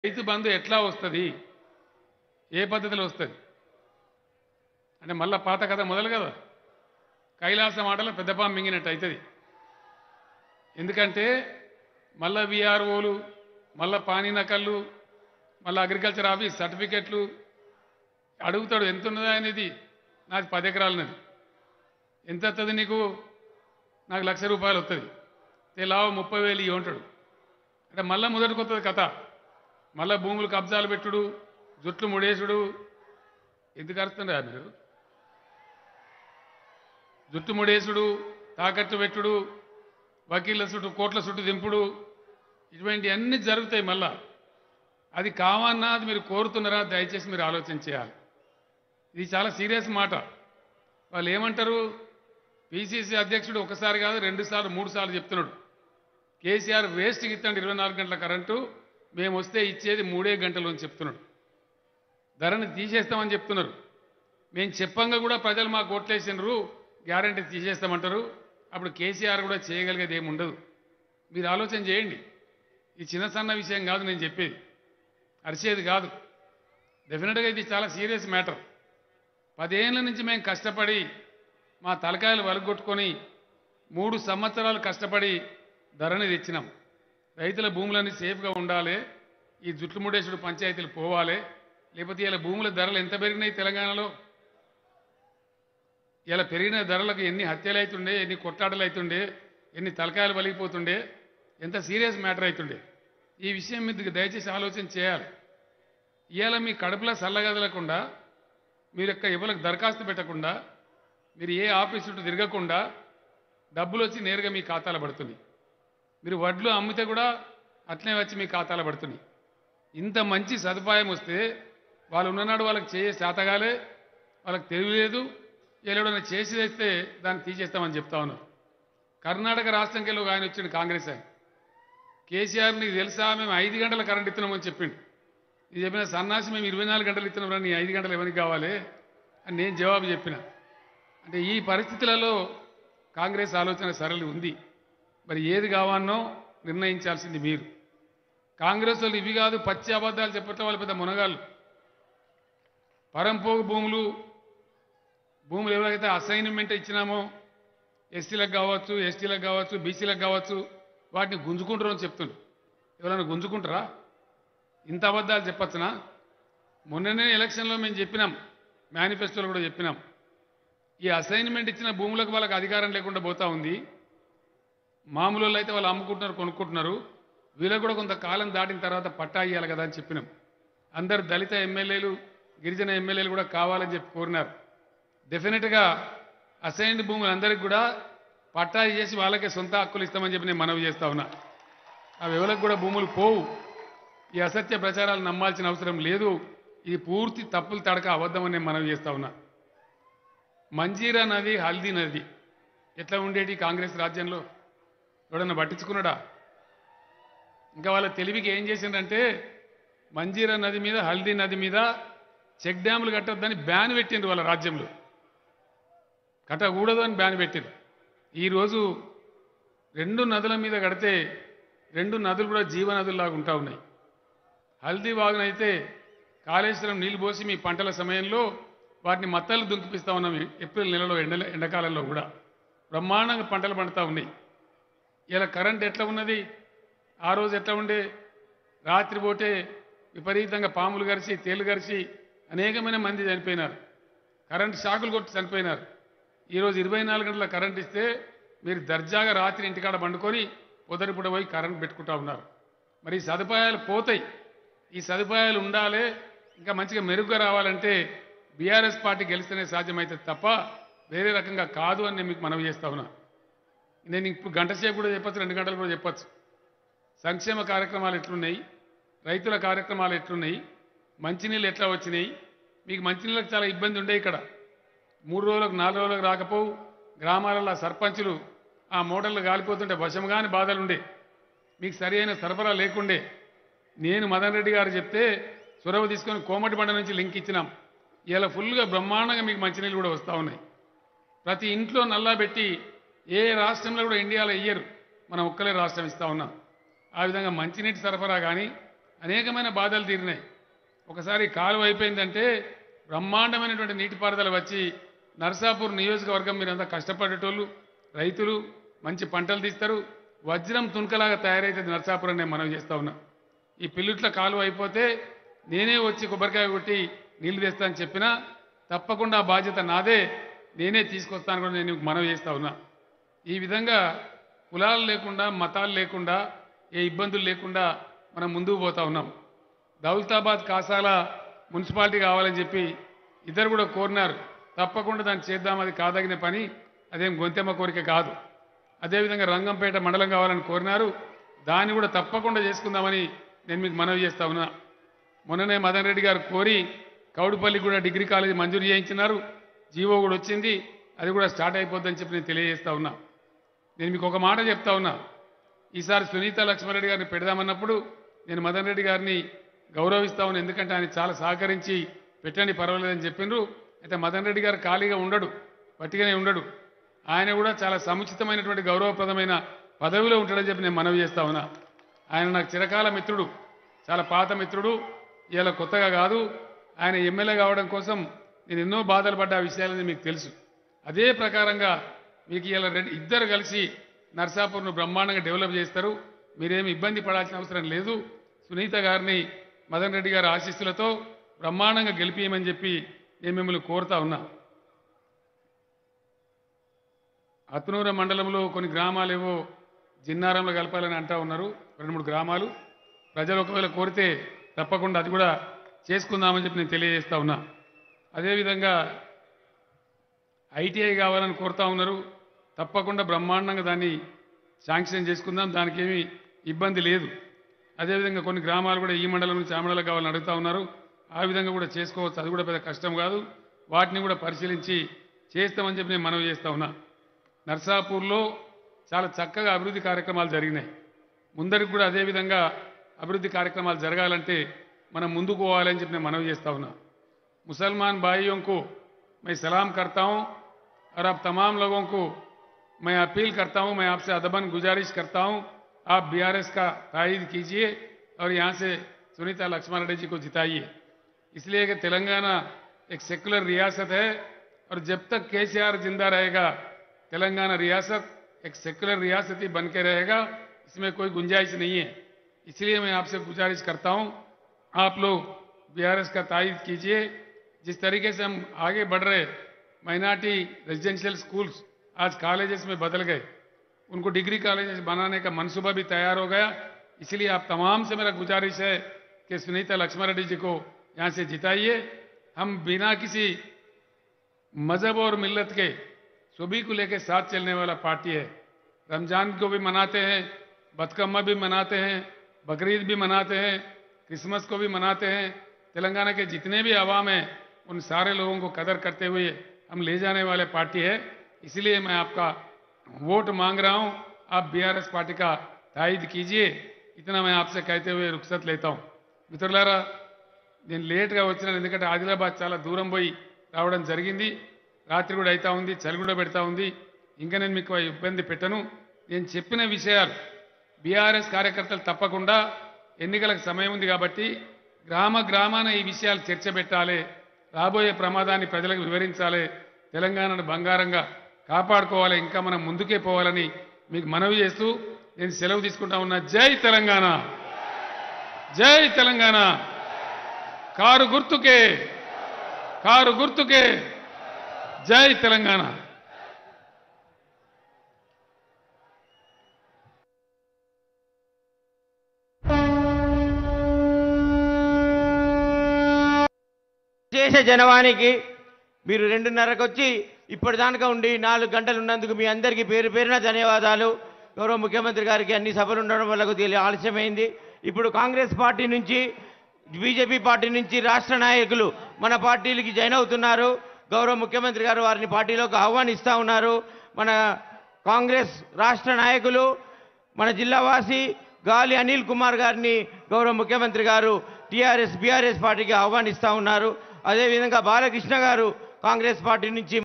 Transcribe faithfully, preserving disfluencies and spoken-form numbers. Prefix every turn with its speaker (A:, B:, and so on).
A: రైతు బంధు ఎట్లా వస్తుంది, ఏ పద్ధతిలో వస్తుంది అంటే మళ్ళా పాత కథ మొదలు కదా. కైలాసం ఆటలో పెద్దపాము మింగినట్టు అవుతుంది. ఎందుకంటే మళ్ళా విఆర్ఓలు, మళ్ళా పానీ నకళ్ళు, మళ్ళీ అగ్రికల్చర్ ఆఫీస్ సర్టిఫికెట్లు అడుగుతాడు. ఎంత ఉన్నదా అనేది, నాది పది ఎకరాలన్నది, ఎంత వస్తుంది నీకు, నాకు లక్ష రూపాయలు వస్తుంది, తెలావు ముప్పై వేలు ఇవి ఉంటాడు. అంటే మళ్ళీ మొదటికి వస్తుంది కథ. మళ్ళా భూములు కబ్జాలు పెట్టుడు, జుట్లు ముడేసుడు. ఎందుకు అరుస్తుండే మీరు? జుట్టు ముడేసుడు, తాకట్టు పెట్టుడు, వకీళ్ళ చుట్టూ కోట్ల చుట్టూ దింపుడు, ఇటువంటి అన్నీ జరుగుతాయి. మళ్ళా అది కావన్నా అది మీరు కోరుతున్నారా, దయచేసి మీరు ఆలోచన చేయాలి. ఇది చాలా సీరియస్ మాట. వాళ్ళు ఏమంటారు, పిసిసి అధ్యక్షుడు ఒకసారి కాదు రెండు సార్లు మూడు సార్లు చెప్తున్నాడు, కేసీఆర్ వేస్ట్కి ఇస్తాడు ఇరవై నాలుగు గంటల కరెంటు, మేము వస్తే ఇచ్చేది మూడే గంటలు అని చెప్తున్నాడు. ధరని తీసేస్తామని చెప్తున్నారు. మేము చెప్పంగా కూడా ప్రజలు మాకు ఓట్లేసినారు, గ్యారంటీ తీసేస్తామంటారు. అప్పుడు కేసీఆర్ కూడా చేయగలిగేది ఏమి ఉండదు. మీరు ఆలోచన చేయండి. ఈ చిన్న సన్న విషయం కాదు నేను చెప్పేది, అరిచేది కాదు. డెఫినెట్గా ఇది చాలా సీరియస్ మ్యాటర్. పదేళ్ల నుంచి మేము కష్టపడి మా తలకాయలు వలగొట్టుకొని మూడు సంవత్సరాలు కష్టపడి ధరని తెచ్చినాం. రైతుల భూములన్నీ సేఫ్గా ఉండాలి, ఈ జుట్లు ముడేసుడు పంచాయతీలు పోవాలి. లేకపోతే ఇలా భూముల ధరలు ఎంత పెరిగినాయి తెలంగాణలో. ఇలా పెరిగిన ధరలకు ఎన్ని హత్యలు అవుతుండే, ఎన్ని కొట్లాటలు అవుతుండే, ఎన్ని తలకాయలు వలిగిపోతుండే, ఎంత సీరియస్ మ్యాటర్ అవుతుండే. ఈ విషయం మీద దయచేసి ఆలోచన చేయాలి. ఇవాళ మీ కడుపులో చల్లగదలకుండా, మీరు యొక్క ఎవరికి దరఖాస్తు పెట్టకుండా, మీరు ఏ ఆఫీస్ చుట్టూ తిరగకుండా డబ్బులు వచ్చి నేరుగా మీ ఖాతాలో పడుతుంది. మీరు వడ్లు అమ్మితే కూడా అట్లనే వచ్చి మీ ఖాతాలో పడుతుంది. ఇంత మంచి సదుపాయం వస్తే వాళ్ళు ఉన్ననాడు వాళ్ళకి చేసే శాతగాలే, వాళ్ళకి తెలియలేదు. ఎవడైనా చేసి తెస్తే దాన్ని తీసేస్తామని చెప్తా ఉన్నారు. కర్ణాటక రాష్ట్రంకి ఒక ఆయన వచ్చిండు, కాంగ్రెస్ ఆయన. కేసీఆర్ నీకు తెలుసా, మేము ఐదు గంటల కరెంట్ ఇస్తున్నామని చెప్పిండు. ఇది చెప్పిన సన్నాసి, మేము ఇరవై నాలుగు గంటలు ఇస్తున్నాం, నీ ఐదు గంటలు ఎవరికి కావాలి అని నేను జవాబు చెప్పిన. అంటే ఈ పరిస్థితులలో కాంగ్రెస్ ఆలోచన సరళి ఉంది. మరి ఏది కావాలనో నిర్ణయించాల్సింది మీరు. కాంగ్రెస్ వాళ్ళు ఇవి కాదు పచ్చి అబద్ధాలు చెప్పట్ల, వాళ్ళ పెద్ద మునగాళ్ళు. పరంపోగు భూములు భూములు ఎవరికైతే అసైన్మెంట్ ఇచ్చినామో, ఎస్సీలకు కావచ్చు, ఎస్టీలకు కావచ్చు, బీసీలకు కావచ్చు, వాటిని గుంజుకుంటారు అని చెప్తుండ్రు. ఎవరైనా గుంజుకుంటారా? ఇంత అబద్ధాలు చెప్పచ్చునా? మొన్ననే ఎలక్షన్లో మేము చెప్పినాం, మేనిఫెస్టోలో కూడా చెప్పినాం, ఈ అసైన్మెంట్ ఇచ్చిన భూములకు వాళ్ళకి అధికారం లేకుండా పోతా ఉంది. మామూలు వాళ్ళు అయితే వాళ్ళు అమ్ముకుంటున్నారు, కొనుక్కుంటున్నారు. వీళ్ళకు కూడా కొంతకాలం దాటిన తర్వాత పట్టా ఇవ్వాలి కదా అని చెప్పినాం. అందరు దళిత ఎమ్మెల్యేలు, గిరిజన ఎమ్మెల్యేలు కూడా కావాలని చెప్పి కోరినారు. డెఫినెట్గా అసైన్డ్ భూములు అందరికీ కూడా పట్టా చేసి వాళ్ళకే సొంత హక్కులు ఇస్తామని చెప్పి నేను మనవి చేస్తా ఉన్నా. అవి ఎవరికి కూడా భూములు పోవు. ఈ అసత్య ప్రచారాలు నమ్మాల్సిన అవసరం లేదు. ఇది పూర్తి తప్పులు తడక అబద్ధమని నేను మనవి చేస్తా ఉన్నా. మంజీరా నది, హల్దీ నది ఎట్లా ఉండేటి కాంగ్రెస్ రాజ్యంలో? ఎవడన్నా పట్టించుకున్నాడా? ఇంకా వాళ్ళ తెలివికి ఏం చేసిందంటే, మంజీరా నది మీద, హల్దీ నది మీద చెక్ డ్యాములు కట్టొద్దని బ్యాన్ పెట్టిండ్రు వాళ్ళ రాజ్యంలో. కట్టకూడదు అని బ్యాన్ పెట్టిండ్రు. ఈరోజు రెండు నదుల మీద కడితే రెండు నదులు కూడా జీవనదుల్లాగా ఉంటా ఉన్నాయి. హల్దీ వాగునైతే కాళేశ్వరం నీళ్లు పోసి మీ పంటల సమయంలో వాటిని మత్తలు దుంకిపిస్తూ ఉన్నాం. ఏప్రిల్ నెలలో ఎండ ఎండాకాలంలో కూడా బ్రహ్మాండంగా పంటలు పండుతూ ఉన్నాయి. ఇలా కరెంట్ ఎట్లా ఉన్నది, ఆ రోజు ఎట్లా ఉండే? రాత్రి పోతే విపరీతంగా పాములు గరిచి, తేలు గరిచి అనేకమైన మంది చనిపోయినారు. కరెంట్ షాకులు కొట్టి చనిపోయినారు. ఈరోజు ఇరవై నాలుగు గంటల కరెంట్ ఇస్తే మీరు దర్జాగా రాత్రి ఇంటికాడ పండుకొని పొదరిపూట పోయి కరెంట్ పెట్టుకుంటా ఉన్నారు. మరి ఈ సదుపాయాలు పోతాయి. ఈ సదుపాయాలు ఉండాలి, ఇంకా మంచిగా మెరుగ్గా రావాలంటే బీఆర్ఎస్ పార్టీ గెలిస్తేనే సాధ్యమవుతుంది తప్ప వేరే రకంగా కాదు అని నేను మీకు మనవి చేస్తా ఉన్నా. నేను ఇప్పుడు గంట సేపు కూడా చెప్పచ్చు, రెండు గంటలు కూడా చెప్పచ్చు. సంక్షేమ కార్యక్రమాలు ఎట్లున్నాయి, రైతుల కార్యక్రమాలు ఎట్లున్నాయి, మంచినీళ్ళు ఎట్లా వచ్చినాయి. మీకు మంచినీళ్ళకి చాలా ఇబ్బంది ఉండే. ఇక్కడ మూడు రోజులకు నాలుగు రోజులకు రాకపోవు. గ్రామాలలో సర్పంచులు ఆ మోటార్లు గాలిపోతుంటే వశంగాని బాధలుండే. మీకు సరి అయిన సరఫరా లేకుండే. నేను మదన్ రెడ్డి గారు చెప్తే చొరవ తీసుకొని కోమటి బండ నుంచి లింక్ ఇచ్చినాం. ఇలా ఫుల్గా బ్రహ్మాండంగా మీకు మంచినీళ్ళు కూడా వస్తూ ఉన్నాయి. ప్రతి ఇంట్లో నల్లా పెట్టి ఏ రాష్ట్రంలో కూడా ఇండియాలో ఇయ్యరు, మనం ఒక్కలే రాష్ట్రం ఇస్తూ ఉన్నాం. ఆ విధంగా మంచినీటి సరఫరా కానీ, అనేకమైన బాధలు తీరినాయి. ఒకసారి కాలువ అయిపోయిందంటే బ్రహ్మాండమైనటువంటి నీటిపారుదల వచ్చి నర్సాపూర్ నియోజకవర్గం మీరంతా కష్టపడేటోళ్ళు, రైతులు మంచి పంటలు తీస్తారు, వజ్రం తుణకలాగా తయారైతుంది నర్సాపూర్ అని నేను మనవి చేస్తా ఉన్నా. ఈ పిల్లుట్ల కాలువ అయిపోతే నేనే వచ్చి కొబ్బరికాయ కొట్టి నీళ్లు తెస్తానని చెప్పినా తప్పకుండా బాధ్యత నాదే, నేనే తీసుకొస్తాను కూడా నేను మనవి చేస్తా ఉన్నా. ఈ విధంగా కులాలు లేకుండా మతాలు లేకుండా ఏ ఇబ్బందులు లేకుండా మనం ముందుకు పోతా ఉన్నాం. దౌలతాబాద్ కాసాల మున్సిపాలిటీ కావాలని చెప్పి ఇద్దరు కూడా కోరినారు. తప్పకుండా దాన్ని చేద్దాం, అది కాదగిన పని, అదేం గొంతెమ్మ కోరిక కాదు. అదేవిధంగా రంగంపేట మండలం కావాలని కోరినారు, దాన్ని కూడా తప్పకుండా చేసుకుందామని నేను మీకు మనవి చేస్తా ఉన్నా. మొన్ననే మదన్ రెడ్డి గారు కోరి కౌడుపల్లి కూడా డిగ్రీ కాలేజీ మంజూరు చేయించినారు, జీవో కూడా వచ్చింది, అది కూడా స్టార్ట్ అయిపోద్దని చెప్పి నేను తెలియజేస్తా ఉన్నా. నేను మీకు ఒక మాట చెప్తా ఉన్నా, ఈసారి సునీత లక్ష్మారెడ్డి గారిని పెడదామన్నప్పుడు నేను మదన్ రెడ్డి గారిని గౌరవిస్తా ఉన్నాను, ఎందుకంటే ఆయన చాలా సహకరించి పెట్టండి పర్వాలేదని చెప్పిండ్రు. అయితే మదన్ రెడ్డి గారు ఖాళీగా ఉండడు, పట్టిగానే ఉండడు, ఆయన కూడా చాలా సముచితమైనటువంటి గౌరవప్రదమైన పదవిలో ఉంటాడని చెప్పి నేను మనవి చేస్తా ఉన్నా. ఆయన నాకు చిరకాల మిత్రుడు, చాలా పాత మిత్రుడు, ఇలా కొత్తగా కాదు. ఆయన ఎమ్మెల్యే కావడం కోసం నేను ఎన్నో బాధలు పడ్డ విషయాలని మీకు తెలుసు. అదే ప్రకారంగా మీకు ఇలా రెండు ఇద్దరు కలిసి నర్సాపూర్ను బ్రహ్మాండంగా డెవలప్ చేస్తారు, మీరేమి ఇబ్బంది పడాల్సిన అవసరం లేదు. సునీత గారిని మదన్ రెడ్డి గారి ఆశీస్సులతో బ్రహ్మాండంగా గెలిపియమని చెప్పి నేను మిమ్మల్ని కోరుతా ఉన్నా. అత్నూర మండలంలో కొన్ని గ్రామాలు ఏవో జిన్నారంలో కలపాలని అంటా ఉన్నారు, రెండు మూడు గ్రామాలు. ప్రజలు ఒకవేళ కోరితే తప్పకుండా అది కూడా చేసుకుందామని చెప్పి నేను తెలియజేస్తా ఉన్నా. అదేవిధంగా ఐటీఐ కావాలని కోరుతా ఉన్నారు, తప్పకుండా బ్రహ్మాండంగా దాన్ని శాంక్షన్ చేసుకుందాం, దానికి ఏమీ ఇబ్బంది లేదు. అదేవిధంగా కొన్ని గ్రామాలు కూడా ఈ మండలం నుంచి ఆ మండలం కావాలని అడుగుతా ఉన్నారు, ఆ విధంగా కూడా చేసుకోవచ్చు, అది కూడా పెద్ద కష్టం కాదు. వాటిని కూడా పరిశీలించి చేస్తామని చెప్పి నేను మనవి చేస్తా ఉన్నా. నర్సాపూర్లో చాలా చక్కగా అభివృద్ధి కార్యక్రమాలు జరిగినాయి, ముందరికి కూడా అదేవిధంగా అభివృద్ధి కార్యక్రమాలు జరగాలంటే మనం ముందుకు పోవాలని చెప్పి నేను మనవి చేస్తా ఉన్నా. मुसलमान भाइयों को मैं सलाम करता हूं और आप तमाम लोगों को मैं अपील करता हूं, मैं आपसे अदबन गुजारिश करता हूं, आप बीआरएस का तायद कीजिए और यहां से सुनीता लक्ष्मण रेड्डी जी को जिताइए, इसलिए कि तेलंगाना एक सेकुलर रियासत है और जब तक केसीआर जिंदा रहेगा तेलंगाना रियासत एक सेकुलर रियासत ही बन के रहेगा, इसमें कोई गुंजाइश नहीं है। इसलिए मैं आपसे गुजारिश करता हूं, आप लोग बीआरएस का तायद कीजिए। जिस तरीके से हम आगे बढ़ रहे, माइनॉरिटी रेजिडेंशियल स्कूल्स आज कॉलेजेस में बदल गए, उनको डिग्री कॉलेजेस बनाने का मंसूबा भी तैयार हो गया। इसलिए आप तमाम से मेरा गुजारिश है कि सुनीता लक्ष्मण रेड्डी जी को यहाँ से जिताइए। हम बिना किसी मजहब और मिल्लत के सभी को लेकर साथ चलने वाला पार्टी है। रमजान को भी मनाते हैं, बतकम्मा भी मनाते हैं, बकरीद भी मनाते हैं, क्रिसमस को भी मनाते हैं। तेलंगाना के जितने भी अवाम हैं उन सारे लोगों को कदर करते हुए हम ले जाने वाले पार्टी है। इसलिए मैं आपका वोट मांग रहा हूं, आप बीआरएस पार्टी का तायद कीजिए, इतना मैं आपसे कहते हुए रुखसत लेता हूं। మిత్రులారా, నేను లేట్గా వచ్చినాను, ఎందుకంటే ఆదిలాబాద్ చాలా దూరం పోయి రావడం జరిగింది, రాత్రి కూడా అవుతా ఉంది, చలి కూడా పెడతా ఉంది, ఇంకా నేను మీకు ఇబ్బంది పెట్టను. నేను చెప్పిన విషయాలు బీఆర్ఎస్ కార్యకర్తలు తప్పకుండా ఎన్నికలకు సమయం ఉంది కాబట్టి గ్రామ గ్రామాన ఈ విషయాలు చర్చ పెట్టాలి, రాబోయే ప్రమాదాన్ని ప్రజలకు వివరించాలి, తెలంగాణను బంగారంగా కాపాడుకోవాలి, ఇంకా మనం ముందుకే పోవాలని మీకు మనవి చేస్తూ నేను సెలవు తీసుకుంటా ఉన్నా. జై తెలంగాణ, జై తెలంగాణ, కారు గుర్తుకే, కారు గుర్తుకే, జై తెలంగాణ.
B: చేసే జనవానికి మీరు రెండున్నరకు వచ్చి ఇప్పటిదాకా ఉండి నాలుగు గంటలు ఉన్నందుకు మీ అందరికీ పేరు పేరున ధన్యవాదాలు. గౌరవ ముఖ్యమంత్రి గారికి అన్ని సభలు ఉండడం వల్ల కొద్దిగా ఆలస్యమైంది. ఇప్పుడు కాంగ్రెస్ పార్టీ నుంచి బీజేపీ పార్టీ నుంచి రాష్ట్ర నాయకులు మన పార్టీలకి జాయిన్ అవుతున్నారు. గౌరవ ముఖ్యమంత్రి గారు వారిని పార్టీలోకి ఆహ్వానిస్తూ ఉన్నారు. మన కాంగ్రెస్ రాష్ట్ర నాయకులు మన జిల్లావాసి గాలి అనిల్ కుమార్ గారిని గౌరవ ముఖ్యమంత్రి గారు టీఆర్ఎస్ బీఆర్ఎస్ పార్టీకి ఆహ్వానిస్తూ ఉన్నారు. అదేవిధంగా బాలకృష్ణ గారు కాంగ్రెస్ పార్టీ నుంచి